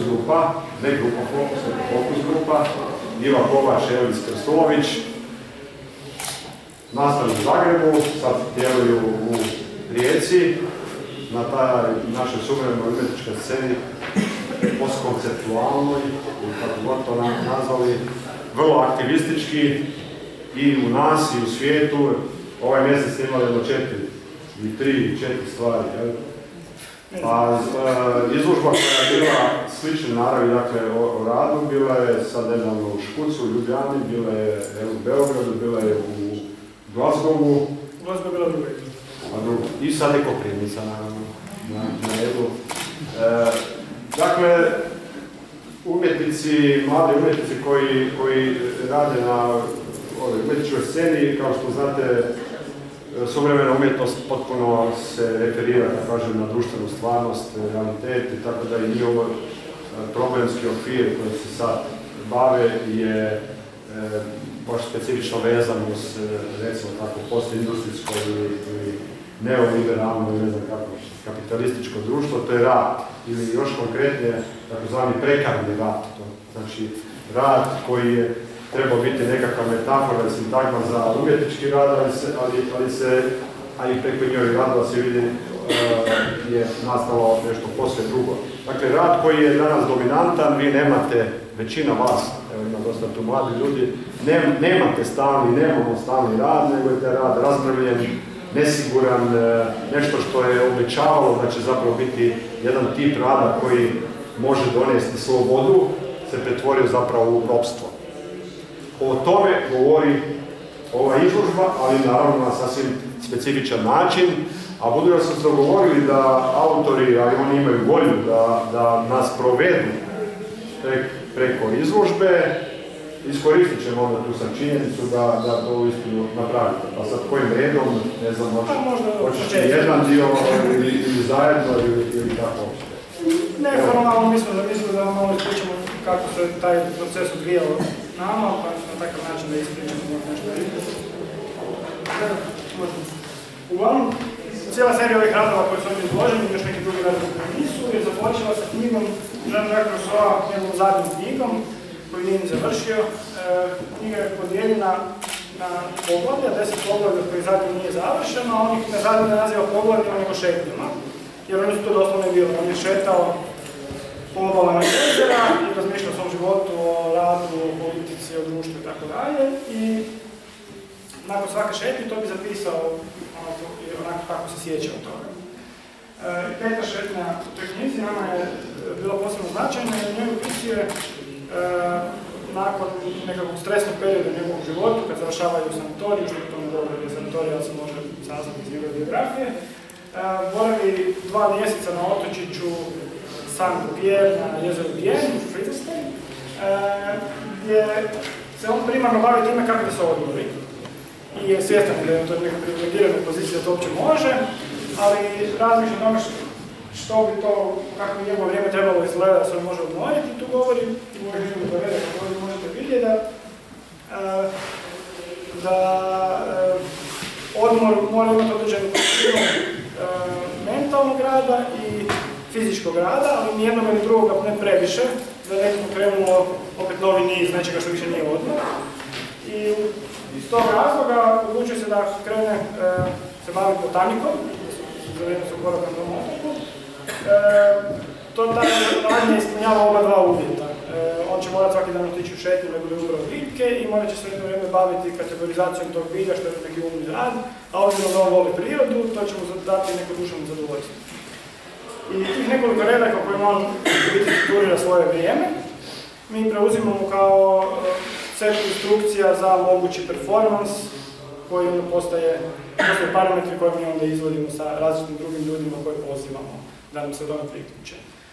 grupa, ne grupa Fokus, nego Fokus grupa, Iva Kovač, Elis Krstulović, nastali u Zagrebu, sad djeluju u Rijeci, na taj našoj suvremenoj umjetničkoj sceni, postkonceptualnoj, kako god to nazvali, vrlo aktivistički i u nas i u svijetu. Ovaj mjesec imali jedno 4 stvari. Pa izložba koja je bila slične naravi, dakle, o radu, bila je sad nedavno u Škucu, u Ljubljani, bila je u Beogradu, bila je u Glasgowu. Glasgow je bila druga. I sad je Koprivnica, naravno, na jednu. Dakle, umjetnici, mladi umjetnici koji rade na umjetničkoj sceni, kao što znate, suvremena umjetnost potpuno se referira, da kažem, na društvenu stvarnost, realitet i tako da i njihov problemski okvir koji se sad bave je baš specifično vezan uz, recimo tako, postindustrijsko ili neoliberalno, ne znam kako, kapitalističko društvo, to je rad, ili još konkretnije, takozvani prekarni rad. Znači, rad koji je trebao biti nekakva metafora i sintagma za umjetnički rad, ali preko njoj radova se vidi je nastalo nešto posve drugo. Dakle, rad koji je danas dominantan, vi nemate, većina vas, evo ima dosta tu mladi ljudi, nemate nemamo stalni rad, nego je taj rad razmrvljen, nesiguran, nešto što je obećavalo da će zapravo biti jedan tip rada koji može donesti slobodu, se pretvorio zapravo u ropstvo. O tome govori ova izložba, ali naravno na sasvim specifičan način, a budući da su se dogovorili da autori, ali oni imaju volju da nas provedu preko izložbe, iskoristit ćemo onda tu sam činjenicu da to uistinu napravite. Pa sad kojim redom, ne znam, hoćeš jedan dio ili zajedno ili tako uopšte? Neformalno mislim da malo ispričamo kako se taj proces odvijao nama, pa na takav način da ispričamo nešto vidjeti. Uglavnom, cijela serija ovih radova koji su ovdje izloženi, još neki drugi radovi koji nisu, je započela sa knjigom Jean-Jacques Rousseau, njegovom zadnjom knjigom, koju nije ni završio. Knjiga je podijeljena na poglavlja, 10 poglavlja koji zadnji nije završeno, a on ih ne zadnji ne naziva poglavljima nego šetnjama, jer oni su to doslovno i bili. On je šetao po obalama jezera i razmišljao o svom životu, o radu, o politici, o društvu i tako dalje. I nakon svake šetnje to bi zapisao onako kako se sjeća od toga. Peta šetnja u toj knjizi nama je bila posebno značajna jer njoj upisuje nakon nekakvog stresnog perioda u njegovom životu, kad završavaju u sanatoriju, što je to ne dobro, jer sanatorija se može saznati iz njegove biografije, boravi 2 mjeseca na otočiću Saint-Pierre na jezeru Bienne u Friedrichshain, gdje se on primarno bavi time kako da se odmori. I je svjestan da je to neka privilegirana pozicija da to uopće može, ali razmišlja o tome što bi to, kako bi njegovo vrijeme trebalo izgledati da se on može odmoriti. Tu govori, u ovoj knjigu povede, kako ovdje možete vidjeti, da odmor mora imati određenu količinu mentalnog rada i fizičkog rada, ali nijednog ni drugog ne previše, da ne bi pokrenulo opet novi niz nečega što više nije odmor. I iz tog razloga odlučuje se da krene se baviti botanikom, za vrijeme svog boravka na tom otoku. To radnje ispunjava oba dva uvjeta. On će morati svaki dan otići u šetnju da bude ubrao bitke i morat će se jedno vrijeme baviti kategorizacijom tog bilja, što je neki umni rad, a obzirom da on voli prirodu, to će mu dati neko duševno zadovoljstvo. I tih nekoliko redaka u kojima on biti strukturira svoje vrijeme, mi preuzimamo kao set instrukcija za mogući performans, koji onda postaje parametri koje mi onda izvodimo sa različitim drugim ljudima koje pozivamo da nam se od onog priključe.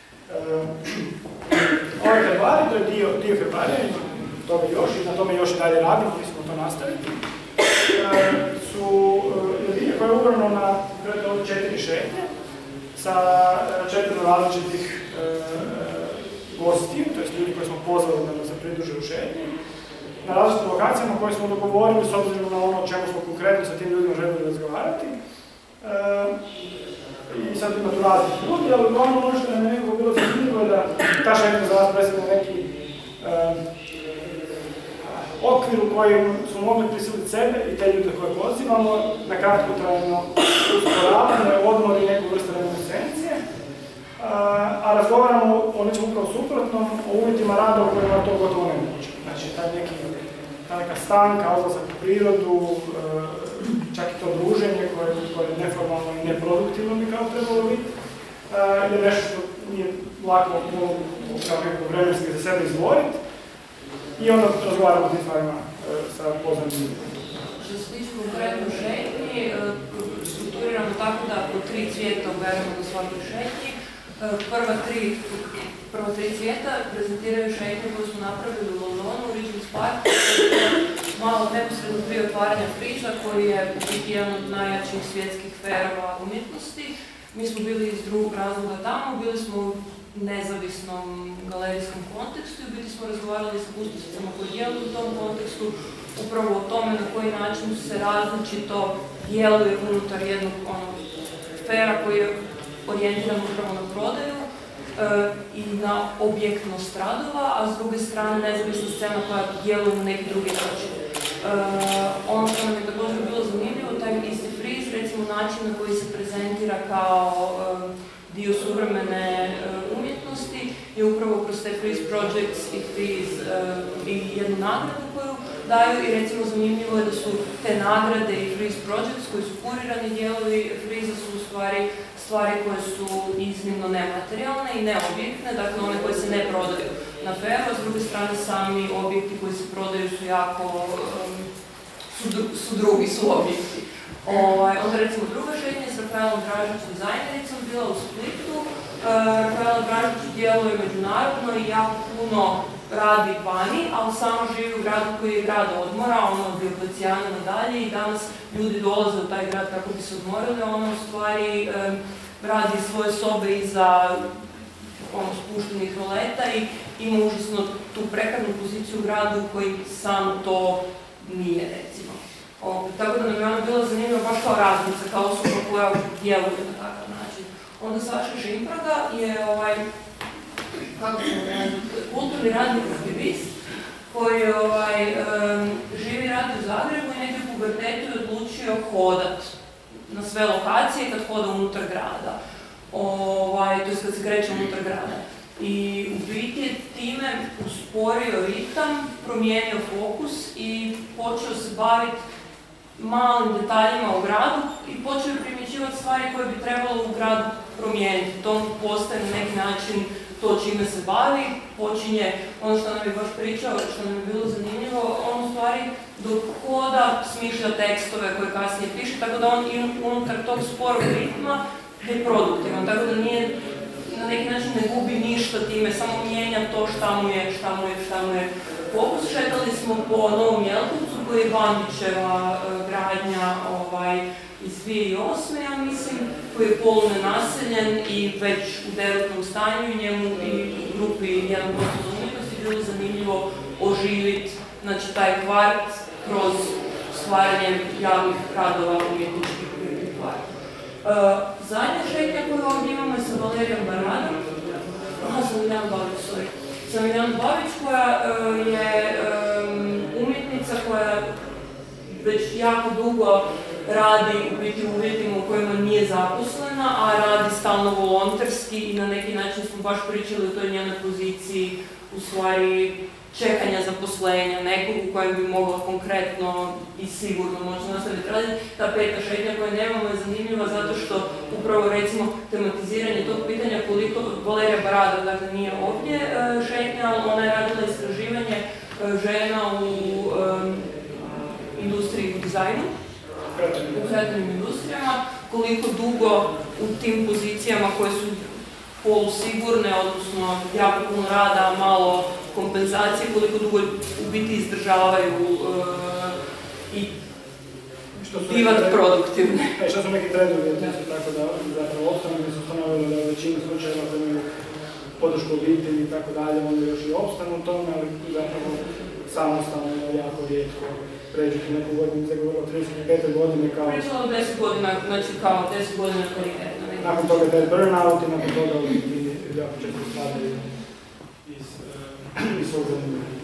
Ove herbari, to je dio herbarija, i toga još, i na tome još i dalje radimo, mi smo to nastaviti, su jedinje koje je ubrano na 4 šetnje sa 4 različitih gostiju, to jest ljudi koji smo pozvali da nam se pridruže u šetnji, na različitim lokacijama koje smo dogovorili s obzirom na ono o čemu smo konkretno sa tim ljudima želeli razgovarati. I sad ima tu raznih ljudi, ali uglavnom ono što je nekako bilo zanimljivo je da ta šetnja za vas predstavlja neki okvir u kojem smo mogli prisiliti sebe i te ljude koje pozivamo na kratkotrajno usporavanje, odmor i neku vrstu reminiscencije, a razgovaramo o nečem upravo suprotnom, o uvjetima rada u kojima to gotovo ne moguće. Znači, ta neka stanka, odlazak u prirodu, čak i to druženje koje je neformalno i neproduktivno bi kao trebalo biti, je nešto što nije lako kao nekako vremenski za sebe izboriti. I onda razgovaramo o tim stvarima sa poznanim ljudima. Što se tiče konkretno šetnji, strukturiramo tako da po 3 cvijeta uberemo do svakoj šetnji. Prva tri cvijeta prezentiraju šetnje koje smo napravili u Londonu, u Regent's Parku, malo neposredno prije otvaranja Friza, koji je jedan od najjačih svjetskih ferova umjetnosti. Mi smo bili iz drugog razloga tamo, bili smo u nezavisnom galerijskom kontekstu i biti smo razgovarali sa kustosicama koji djeluju u tom kontekstu, upravo o tome na koji način se različito djeluje unutar jednog sfera koji je orijentiran upravo na prodaju i na objektnost radova, a s druge strane nezavisna scena koja djeluje na neki drugi način. Ono što nam je također bilo zanimljivo, taj isti friz, recimo način na koji se prezentira kao dio suvremene umjetnosti je upravo kroz te Freeze Projects i Freeze i jednu nagradu koju daju i recimo zanimljivo je da su te nagrade i Freeze Projects koji su kurirani dijelovi Freeza su u stvari koje su iznimno nematerijalne i neobjektne, dakle one koje se ne prodaju na feru, a s druge strane sami objekti koji se prodaju su jako, su drugi objekti. Onda recimo druga šetnja s Rafaelom Dražić dizajnericom bila u Splitu. Rafaela Dražić djeluje međunarodno i jako puno radi vani, ali samo živi u gradu koji je grad odmora, od Dioklecijana nadalje i danas ljudi dolaze u taj grad kako bi se odmorili, ona u stvari radi svoje sobe iza spuštenih roleta i ima užasno tu prekarnu poziciju u gradu koji sam to nije, recimo. Tako da nam je ona bila zanimljiva baš kao raznica, kao osoba koja djeluje na takav način. Onda Saša Šimpraga je kulturni radnik aktivist koji živi i radi u Zagrebu i negdje u pubertetu je odlučio hodat na sve lokacije kad hoda unutar grada, to je kad se kreće unutar grada. I u biti je time usporio ritam, promijenio fokus i počeo se baviti malim detaljima u gradu i počeo primjećivati stvari koje bi trebalo u gradu promijeniti. To postaje na neki način to čime se bavi, počinje ono što nam je baš pričao, što nam je bilo zanimljivo, on u stvari dok hoda smišlja tekstove koje kasnije piše, tako da on unutar tog sporog ritma je produktivan, tako da nije na neki način ne gubi ništa time, samo mijenja to šta mu je fokus. Šetali smo po Novom Jelkovcu koji je Bandićeva gradnja iz 2008. ja mislim, koji je polunenaseljen i već u derutnom stanju i njemu i grupi jedan prostor za umjetnosti bilo zanimljivo oživiti taj kvart kroz stvaranje javnih radova umjetničkih kvart. Zadnja šetnja koju ovdje imamo je sa Valerijom Baradom, sa Miljan Babić koja je umjetnica koja već jako dugo radi u uvjetima u kojima nije zaposlena, a radi stalno volonterski i na neki način smo baš pričali o toj njenoj poziciji u stvari čekanja zaposlenja, nekog u kojem bi mogla konkretno i sigurno možda nastaviti raditi. Ta peta šetnja koju nemamo je zanimljiva zato što upravo recimo tematiziranje tog pitanja koliko Valerija Barada, dakle nije ovdje šetnja, ali ona je radila istraživanje žena u industriji i dizajnu, u kreativnim industrijama, koliko dugo u tim pozicijama koje su polusigurne, odnosno jako puno rada, a malo kompenzacije, koliko dugo u biti izdržavaju i bivati produktivne. Što su neki trendovi, tako da zapravo opstanu gdje su ustanovili da u većini slučajeva koji imaju podršku obitelji i tako dalje, onda još i opstanu u tome, ali zapravo samostalno jako rijetko pređu tu neku godinu, se govorilo 35. godine kao... Pričalo 10 godina, znači kao 10 godina karijere. Nakon toga taj burnout i nakon toga jako često spadaju iz svog zanimljenja.